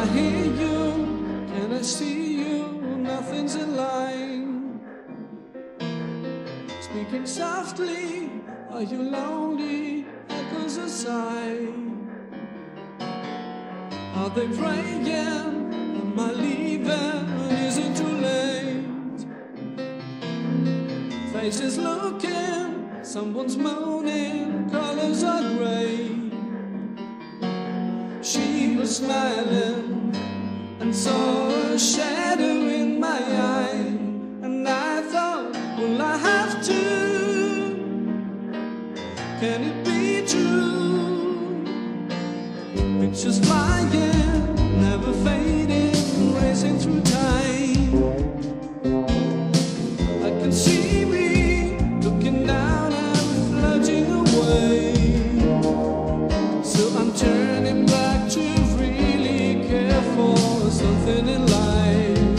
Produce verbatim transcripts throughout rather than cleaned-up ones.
I hear you? Can I see you? Nothing's in line. Speaking softly, are you lonely? Echoes a sigh. Are they praying? Am I leaving? Is it too late? Faces looking, someone's moaning, colors are grey. She was smiling and saw a shadow in my eye, and I thought, will I have to? Can it be true? Pictures flying, never fading, racing through time. I can see me looking down and floating away. So I'm turning back to really care for something in life.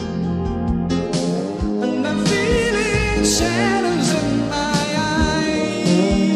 And I'm feeling shadows in my eyes.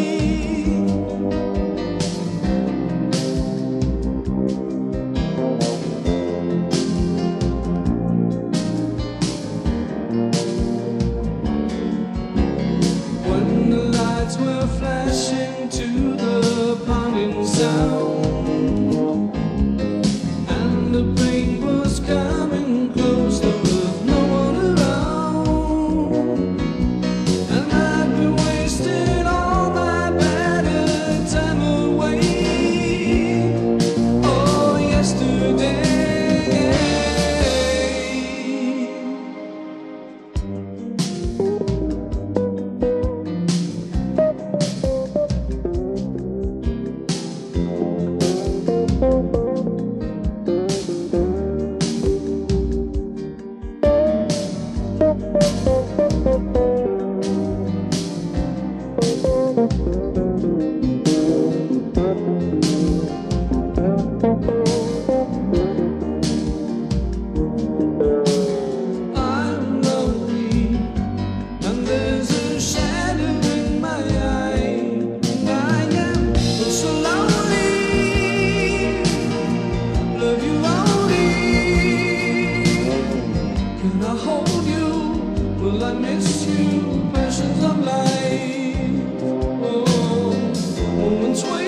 When the lights were flashing to the pounding sound, and the pain was coming close, there was no one around, and I'd been wasting all my better time away. Oh, yesterday. I'm lonely, and there's a shadow in my eye, and I am so lonely. Love you only. Can I hold you? Will I miss you? Passions of life. Oh, moments wait.